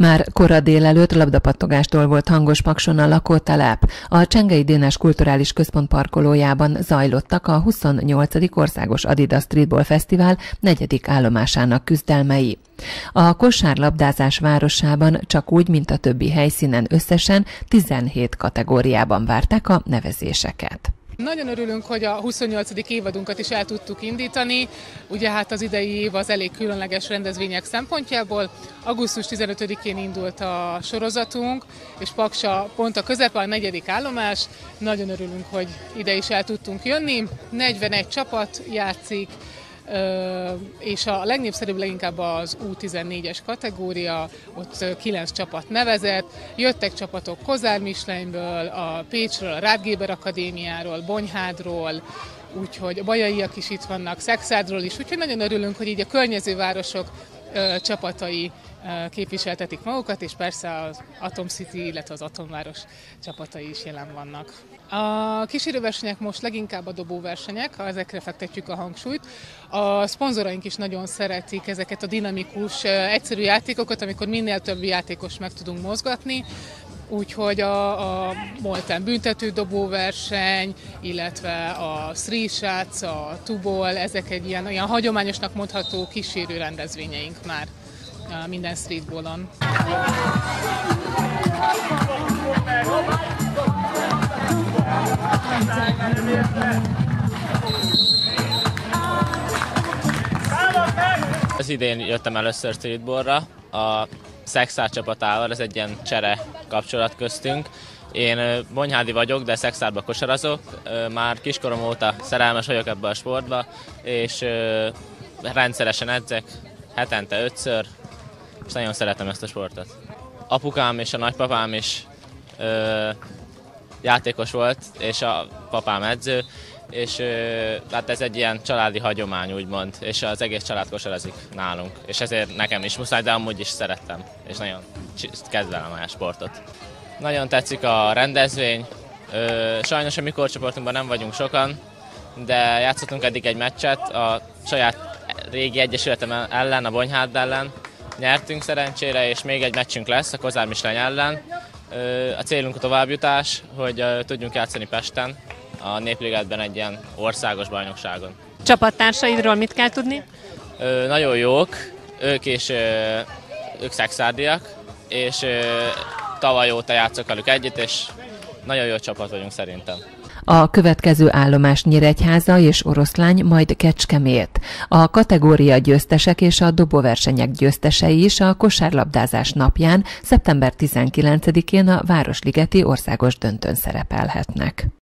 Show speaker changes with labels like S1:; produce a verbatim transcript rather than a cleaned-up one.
S1: Már kora délelőtt labdapattogástól volt hangos Pakson a lakótelep. A Csengei Dénes Kulturális Központ parkolójában zajlottak a huszonnyolcadik Országos Adidas Streetball Fesztivál negyedik állomásának küzdelmei. A kosárlabdázás városában csak úgy, mint a többi helyszínen összesen tizenhét kategóriában várták a nevezéseket.
S2: Nagyon örülünk, hogy a huszonnyolcadik évadunkat is el tudtuk indítani. Ugye hát az idei év az elég különleges rendezvények szempontjából. augusztus tizenötödikén indult a sorozatunk, és Paksa pont a közepe, a negyedik állomás. Nagyon örülünk, hogy ide is el tudtunk jönni. negyvenegy csapat játszik, és a legnépszerűbb leginkább az U tizennégyes kategória, ott kilenc csapat nevezett, jöttek csapatok Kozár-Mislejnből, a Pécsről, a Rád Géber Akadémiáról, Bonyhádról, úgyhogy a bajaiak is itt vannak, Szekszádról is, úgyhogy nagyon örülünk, hogy így a környező városok csapatai képviseltetik magukat, és persze az Atom City, illetve az Atomváros csapatai is jelen vannak. A kísérőversenyek most leginkább a dobóversenyek, ezekre fektetjük a hangsúlyt. A szponzoraink is nagyon szeretik ezeket a dinamikus, egyszerű játékokat, amikor minél több játékos meg tudunk mozgatni. Úgyhogy a, a Molten büntető dobóverseny, illetve a Three Shots, a Two-ball, ezek egy ilyen, ilyen hagyományosnak mondható kísérő rendezvényeink már minden streetballon.
S3: Az idén jöttem először streetballra, a Szekszád csapatával, ez egy ilyen csere kapcsolat köztünk. Én bonyhádi vagyok, de Szekszádba kosarazok. Már kiskorom óta szerelmes vagyok ebbe a sportba, és rendszeresen edzek, hetente ötször, és nagyon szeretem ezt a sportot. Apukám és a nagypapám is ö, játékos volt, és a papám edző, és ö, hát ez egy ilyen családi hagyomány, úgymond, és az egész család kosarazik nálunk, és ezért nekem is muszáj, de amúgy is szerettem, és nagyon kedvelem a sportot. Nagyon tetszik a rendezvény, ö, sajnos a mi korcsoportunkban nem vagyunk sokan, de játszottunk eddig egy meccset a saját régi egyesületem ellen, a Bonyhád ellen, nyertünk szerencsére, és még egy meccsünk lesz a Kozár-Misleny ellen. A célunk a továbbjutás, hogy tudjunk játszani Pesten, a Népligetben egy ilyen országos bajnokságon.
S4: Csapattársaidról mit kell tudni?
S3: Ö, nagyon jók, ők is ők szexárdiak, és tavaly óta játszok velük együtt, és nagyon jó csapat vagyunk szerintem.
S1: A következő állomás Nyíregyháza és Oroszlány, majd Kecskemét. A kategória győztesek és a dobóversenyek győztesei is a kosárlabdázás napján, szeptember tizenkilencedikén a Városligeti országos döntőn szerepelhetnek.